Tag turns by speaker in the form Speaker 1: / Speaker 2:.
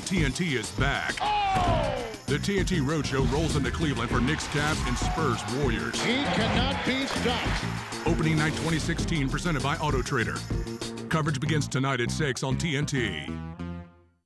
Speaker 1: TNT is back. The TNT Roadshow rolls into Cleveland for Knicks, Cavs, and Spurs Warriors.
Speaker 2: He cannot be stopped.
Speaker 1: Opening night 2016, presented by AutoTrader. Coverage begins tonight at 6 on TNT.